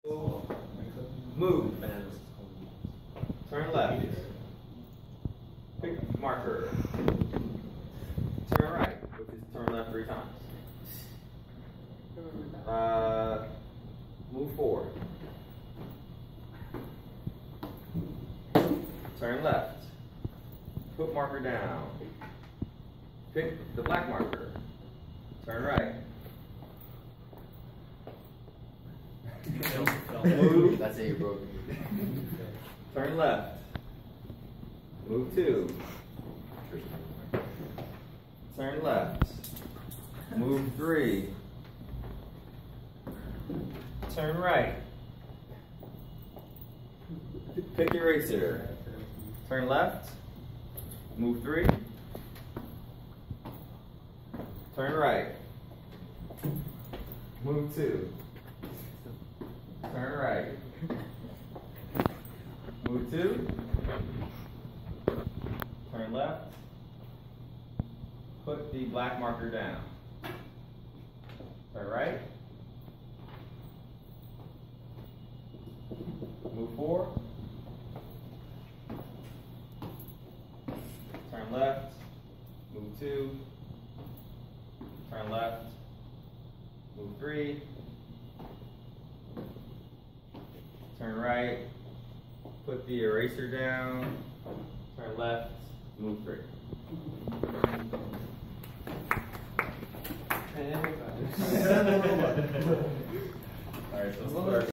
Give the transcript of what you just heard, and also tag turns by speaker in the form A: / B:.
A: Move. Turn left. Pick marker. Turn right, which is turn left 3 times. Move forward. Turn left. Put marker down. Pick the black marker. Turn right. Move.
B: That's it, bro.
A: Turn left. Move 2. Turn left. Move 3. Turn right. Pick eraser. Turn left. Move 3. Turn right. Move 2. Turn right. Move 2. Turn left. Put the black marker down. Turn right. Move 4. Turn left. Move 2. Turn left. Move 3. Turn right. Put the eraser down. Turn left. Move 3. Alright, so